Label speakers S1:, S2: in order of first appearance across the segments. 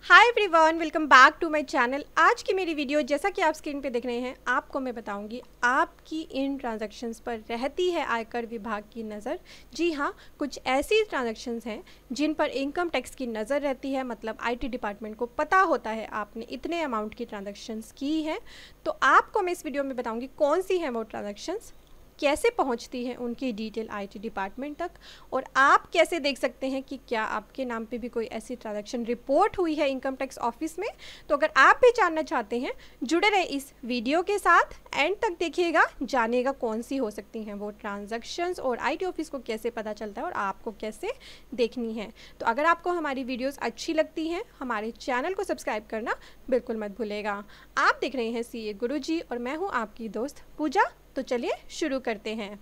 S1: Hi everyone, welcome back to my channel. आज की मेरी वीडियो जैसा कि आप स्क्रीन पे देख रहे हैं, आपको मैं बताऊंगी आपकी इन ट्रांजैक्शंस पर रहती है आयकर विभाग की नज़र। जी हाँ, कुछ ऐसी ट्रांजैक्शंस हैं जिन पर इनकम टैक्स की नज़र रहती है, मतलब आईटी डिपार्टमेंट को पता होता है आपने इतने अमाउंट की ट्रांजैक्शंस की हैं। तो आपको मैं इस वीडियो में बताऊँगी कौन सी हैं वो ट्रांजैक्शंस, कैसे पहुंचती है उनकी डिटेल आईटी डिपार्टमेंट तक, और आप कैसे देख सकते हैं कि क्या आपके नाम पे भी कोई ऐसी ट्रांजैक्शन रिपोर्ट हुई है इनकम टैक्स ऑफिस में। तो अगर आप भी जानना चाहते हैं, जुड़े रहे इस वीडियो के साथ, एंड तक देखिएगा, जानिएगा कौन सी हो सकती हैं वो ट्रांजैक्शंस और आईटी ऑफिस को कैसे पता चलता है और आपको कैसे देखनी है। तो अगर आपको हमारी वीडियोज़ अच्छी लगती हैं, हमारे चैनल को सब्सक्राइब करना बिल्कुल मत भूलेगा। आप देख रहे हैं सीए गुरुजी और मैं हूँ आपकी दोस्त पूजा। तो चलिए शुरू करते हैं।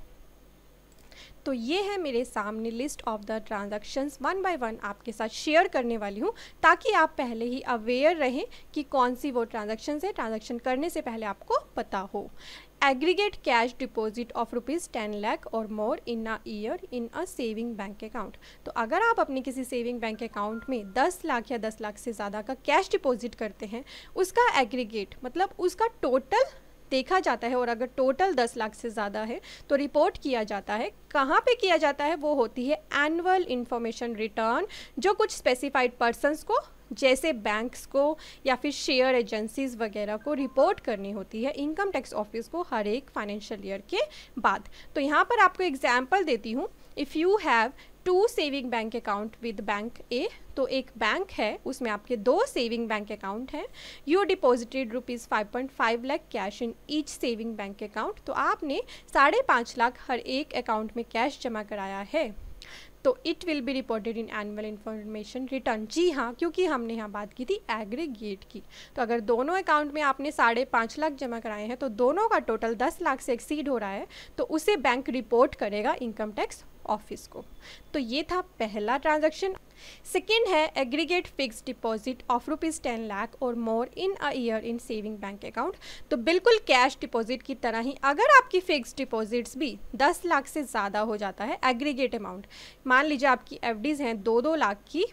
S1: तो ये है मेरे सामने list of the transactions, one by one आपके साथ शेयर करने वाली हूँ, ताकि आप पहले ही अवेयर रहें कि कौन सी वो ट्रांजैक्शंस है। ट्रांजैक्शन करने से पहले आपको पता हो। Aggregate cash deposit of ₹10 lakh or more in a year in a saving bank account. तो अगर आप अपने किसी सेविंग बैंक अकाउंट में 10 लाख या 10 लाख से ज़्यादा का कैश डिपॉजिट करते हैं, उसका एग्रीगेट मतलब उसका टोटल देखा जाता है, और अगर टोटल 10 लाख से ज़्यादा है तो रिपोर्ट किया जाता है। कहाँ पे किया जाता है? वो होती है एनुअल इंफॉर्मेशन रिटर्न, जो कुछ स्पेसिफाइड पर्सन्स को, जैसे बैंक्स को या फिर शेयर एजेंसीज वगैरह को रिपोर्ट करनी होती है इनकम टैक्स ऑफिस को हर एक फाइनेंशियल ईयर के बाद। तो यहाँ पर आपको एग्जाम्पल देती हूँ। If you have 2 saving bank account with bank A, तो एक बैंक है उसमें आपके 2 सेविंग बैंक अकाउंट हैं। You deposited ₹5.5 lakh cash in each saving bank account. तो आपने 5.5 लाख हर एक अकाउंट में कैश जमा कराया है, तो it will be reported in annual information return. जी हाँ, क्योंकि हमने यहाँ बात की थी एग्रीगेट की। तो अगर दोनों अकाउंट में आपने 5.5 लाख जमा कराए हैं, तो दोनों का टोटल 10 लाख से एक्सीड हो रहा है, तो उसे बैंक रिपोर्ट करेगा इनकम टैक्स ऑफिस को। तो ये था पहला ट्रांजैक्शन। सेकेंड है aggregate fix deposit of ₹10 lakh or more in a year in saving bank account. तो बिल्कुल कैश डिपॉजिट की तरह ही अगर आपकी फिक्स डिपॉजिट्स भी 10 लाख से ज़्यादा हो जाता है एग्रीगेट अमाउंट, मान लीजिए आपकी एफडीज़ हैं 2-2 लाख की,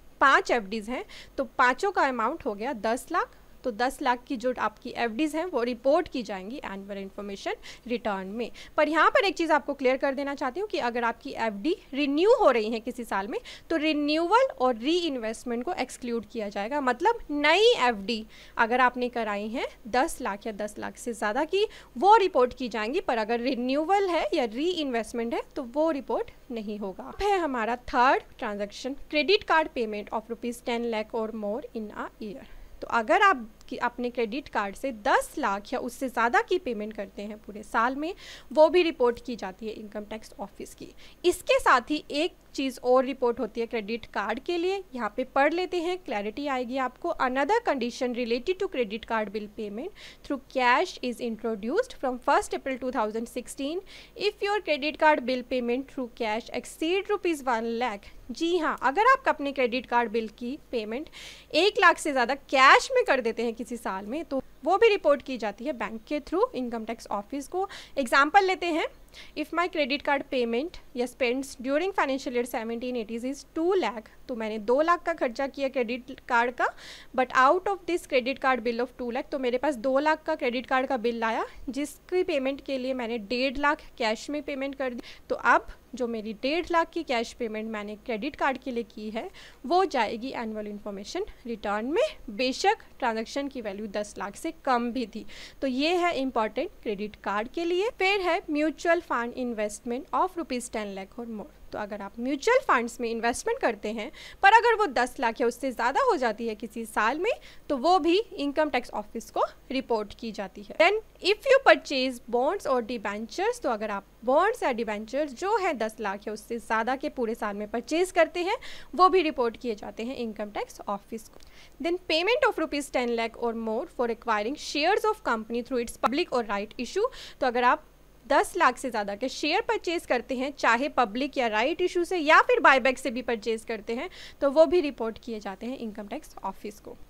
S1: 5 एफडीज़ हैं, तो पाँचों का अमाउंट हो गया 10 लाख। तो 10 लाख की जो आपकी एफडीज़ हैं वो रिपोर्ट की जाएंगी एनुअल इन्फॉर्मेशन रिटर्न में। पर यहाँ पर एक चीज़ आपको क्लियर कर देना चाहती हूँ कि अगर आपकी एफडी रिन्यू हो रही है किसी साल में, तो रिन्यूअल और री इन्वेस्टमेंट को एक्सक्लूड किया जाएगा। मतलब नई एफडी अगर आपने कराई हैं 10 लाख या 10 लाख से ज़्यादा की, वो रिपोर्ट की जाएंगी, पर अगर रिन्यूअल है या री इन्वेस्टमेंट है तो वो रिपोर्ट नहीं होगा। अब है हमारा third transaction, credit card payment of ₹10 lakh or more in a year. तो अगर आप अपने क्रेडिट कार्ड से 10 लाख या उससे ज़्यादा की पेमेंट करते हैं पूरे साल में, वो भी रिपोर्ट की जाती है इनकम टैक्स ऑफिस की। इसके साथ ही एक चीज़ और रिपोर्ट होती है क्रेडिट कार्ड के लिए, यहाँ पे पढ़ लेते हैं, क्लैरिटी आएगी आपको। Another condition related to credit card bill payment through cash is introduced from 1 April 2016 if your credit card bill payment through cash exceed ₹1 lakh. जी हाँ, अगर आप अपने क्रेडिट कार्ड बिल की पेमेंट 1 लाख से ज़्यादा कैश में कर देते हैं किसी साल में, तो वो भी रिपोर्ट की जाती है बैंक के थ्रू इनकम टैक्स ऑफिस को। एग्जाम्पल लेते हैं, if my credit card payment या spends during financial year 17-18 is 2 lakh. तो मैंने 2 लाख का खर्चा किया क्रेडिट कार्ड का, but out of this credit card bill of 2 lakh, तो मेरे पास 2 लाख का क्रेडिट कार्ड का बिल आया, जिसकी पेमेंट के लिए मैंने 1.5 लाख कैश में पेमेंट कर दी। तो अब जो मेरी 1.5 लाख की कैश पेमेंट मैंने क्रेडिट कार्ड के लिए की है, वो जाएगी एनुअल इन्फॉर्मेशन रिटर्न में, बेशक ट्रांजैक्शन की वैल्यू 10 लाख से कम भी थी। तो ये है इंपॉर्टेंट क्रेडिट कार्ड के लिए। फिर है mutual fund investment of ₹10 lakh or more. तो अगर आप म्यूचुअल फंड्स में इन्वेस्टमेंट करते हैं, पर अगर वो 10 लाख या उससे ज़्यादा हो जाती है किसी साल में, तो वो भी इनकम टैक्स ऑफिस को रिपोर्ट की जाती है। Then if you purchase bonds or debentures, तो अगर आप बॉन्ड्स या डिबेंचर्स जो है 10 लाख या उससे ज़्यादा के पूरे साल में परचेज करते हैं, वो भी रिपोर्ट किए जाते हैं इनकम टैक्स ऑफिस को। Then payment of ₹10 lakh or more for acquiring shares of company through its public or right issue. तो अगर आप 10 लाख से ज़्यादा के शेयर परचेज करते हैं, चाहे पब्लिक या राइट इशू से या फिर बायबैक से भी परचेज करते हैं, तो वो भी रिपोर्ट किए जाते हैं इनकम टैक्स ऑफिस को। फिर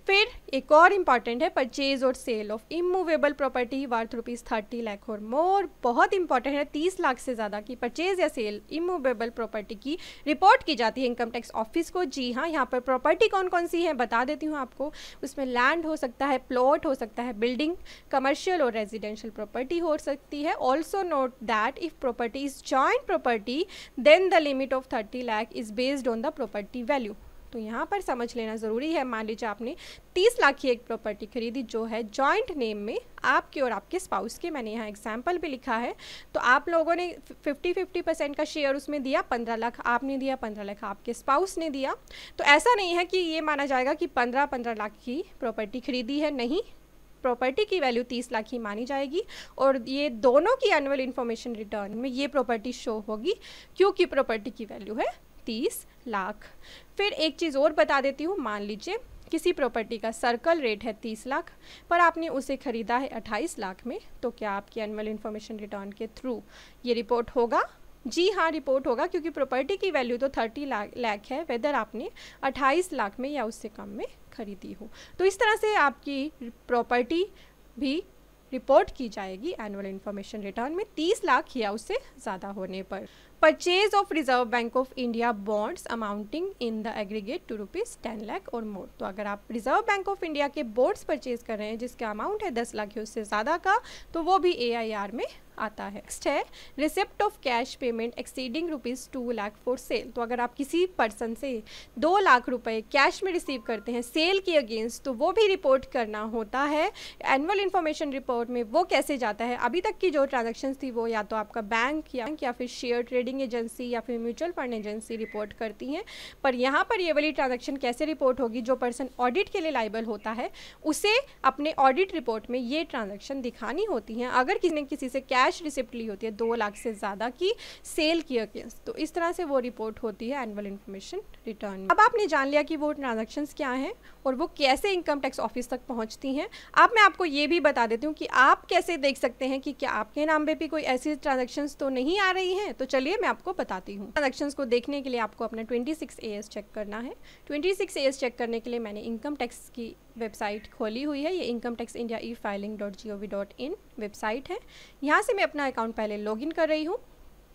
S1: एक और इम्पॉर्टेंट है purchase or sale of immovable property worth ₹30 lakh or more. बहुत इंपॉर्टेंट है, 30 लाख से ज़्यादा की परचेज या सेल इमूवेबल प्रॉपर्टी की रिपोर्ट की जाती है इनकम टैक्स ऑफिस को। जी हाँ, यहाँ पर प्रॉपर्टी कौन कौन सी है बता देती हूँ आपको। उसमें लैंड हो सकता है, प्लॉट हो सकता है, बिल्डिंग, कमर्शियल और रेजिडेंशियल प्रॉपर्टी हो सकती है। Also note that if property is joint property then the limit of 30 lakh is based on the property value. तो यहाँ पर समझ लेना ज़रूरी है। मान लीजिए आपने 30 लाख की एक प्रॉपर्टी खरीदी जो है जॉइंट नेम में आपके और आपके स्पाउस के। मैंने यहाँ एग्जाम्पल भी लिखा है। तो आप लोगों ने 50-50% का शेयर उसमें दिया, 15 लाख आपने दिया, 15 लाख आपके स्पाउस ने दिया। तो ऐसा नहीं है कि ये माना जाएगा कि 15-15 लाख की प्रॉपर्टी खरीदी है, नहीं, प्रॉपर्टी की वैल्यू 30 लाख ही मानी जाएगी और ये दोनों की एनुअल इन्फॉर्मेशन रिटर्न में ये प्रॉपर्टी शो होगी क्योंकि प्रॉपर्टी की वैल्यू है 30 लाख। फिर एक चीज़ और बता देती हूँ, मान लीजिए किसी प्रॉपर्टी का सर्कल रेट है 30 लाख पर आपने उसे ख़रीदा है 28 लाख में, तो क्या आपकी एनुअल इन्फॉर्मेशन रिटर्न के थ्रू ये रिपोर्ट होगा? जी हाँ, रिपोर्ट होगा क्योंकि प्रॉपर्टी की वैल्यू तो 30 लाख है, वेदर आपने 28 लाख में या उससे कम में खरीदी हो। तो इस तरह से आपकी प्रॉपर्टी भी रिपोर्ट की जाएगी एनुअल इन्फॉर्मेशन रिटर्न में 30 लाख या उससे ज़्यादा होने पर। Purchase of Reserve Bank of India bonds amounting in the aggregate to ₹10 lakh or more. तो अगर आप रिजर्व बैंक ऑफ इंडिया के बॉन्ड्स परचेज कर रहे हैं जिसका अमाउंट है 10 लाख या उससे ज़्यादा का, तो वो भी AIR में आता है। नेक्स्ट है receipt of cash payment exceeding ₹2 lakh for sale. तो अगर आप किसी पर्सन से 2 लाख रुपए कैश में रिसीव करते हैं सेल के अगेंस्ट, तो वो भी रिपोर्ट करना होता है एनुअल इन्फॉर्मेशन रिपोर्ट में। वो कैसे जाता है? अभी तक की जो ट्रांजेक्शन्स थी वो या तो आपका बैंक या फिर शेयर ट्रेडिंग एजेंसी या फिर म्यूचुअल फंड एजेंसी रिपोर्ट करती हैं, पर यहाँ पर ये वाली ट्रांजैक्शन कैसे रिपोर्ट होगी? जो पर्सन ऑडिट के लिए लाइबल होता है उसे अपने ऑडिट रिपोर्ट में ये ट्रांजैक्शन दिखानी होती हैं अगर किसी ने किसी से कैश रिसिप्ट ली होती है 2 लाख से ज़्यादा की सेल की अगेंस्ट, तो इस तरह से वो रिपोर्ट होती है एनुअल इन्फॉर्मेशन रिटर्न। अब आपने जान लिया कि वो ट्रांजैक्शंस क्या हैं और वो कैसे इनकम टैक्स ऑफिस तक पहुंचती हैं। अब मैं आपको ये भी बता देती हूँ कि आप कैसे देख सकते हैं कि क्या आपके नाम पे भी कोई ऐसी ट्रांजैक्शंस तो नहीं आ रही हैं। तो चलिए मैं आपको बताती हूँ। ट्रांजैक्शंस को देखने के लिए आपको अपना 26 AS चेक करना है। 26 AS चेक करने के लिए मैंने इनकम टैक्स की वेबसाइट खोली हुई है। ये income tax India e-filing.gov.in website है। यहाँ से मैं अपना अकाउंट पहले लॉगिन कर रही हूँ।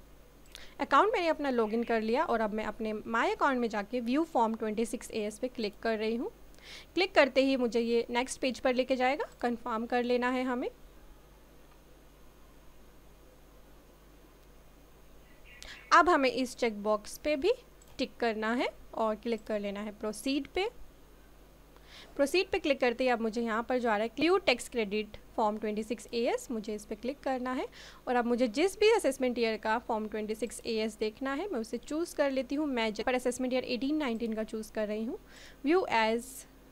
S1: अकाउंट मैंने अपना लॉगिन कर लिया और अब मैं अपने माय अकाउंट में जाके व्यू फॉर्म 26 AS पे क्लिक कर रही हूँ। क्लिक करते ही मुझे ये नेक्स्ट पेज पर लेके जाएगा। कंफर्म कर लेना है हमें। अब हमें इस चेक बॉक्स पे भी टिक करना है और क्लिक कर लेना है प्रोसीड पे। प्रोसीड पे क्लिक करते ही अब मुझे यहाँ पर जो आ रहा है clear tax credit form 26 AS, मुझे इस पर क्लिक करना है और अब मुझे जिस भी असेसमेंट ईयर का फॉर्म 26 AS देखना है मैं उसे चूज़ कर लेती हूँ। मैं पर असेसमेंट ईयर 18-19 का चूज़ कर रही हूँ। व्यू एज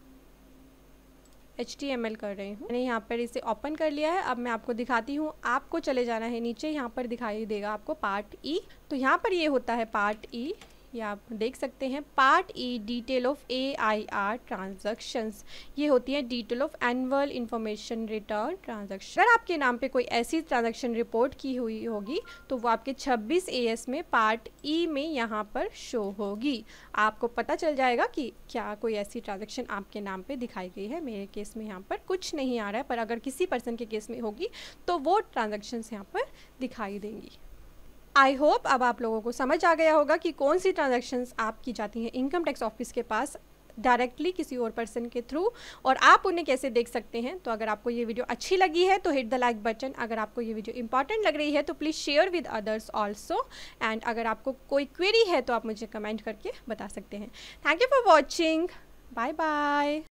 S1: HTML कर रही हूँ। मैंने यहाँ पर इसे ओपन कर लिया है। अब मैं आपको दिखाती हूँ। आपको चले जाना है नीचे, यहाँ पर दिखाई देगा आपको पार्ट E। तो यहाँ पर ये होता है पार्ट E, ये आप देख सकते हैं। Part E detail of AIR transactions, ये होती है detail of annual information return transaction. अगर आपके नाम पे कोई ऐसी ट्रांजैक्शन रिपोर्ट की हुई होगी तो वो आपके 26 AS में पार्ट E में यहाँ पर शो होगी। आपको पता चल जाएगा कि क्या कोई ऐसी ट्रांजैक्शन आपके नाम पे दिखाई गई है। मेरे केस में यहाँ पर कुछ नहीं आ रहा है, पर अगर किसी पर्सन के केस में होगी तो वो ट्रांजैक्शंस यहाँ पर दिखाई देंगी। आई होप अब आप लोगों को समझ आ गया होगा कि कौन सी ट्रांजैक्शंस आप की जाती हैं इनकम टैक्स ऑफिस के पास डायरेक्टली किसी और पर्सन के थ्रू, और आप उन्हें कैसे देख सकते हैं। तो अगर आपको ये वीडियो अच्छी लगी है तो हिट द लाइक बटन। अगर आपको ये वीडियो इंपॉर्टेंट लग रही है तो please share with others also. And अगर आपको कोई क्वेरी है तो आप मुझे कमेंट करके बता सकते हैं। Thank you for watching. Bye bye.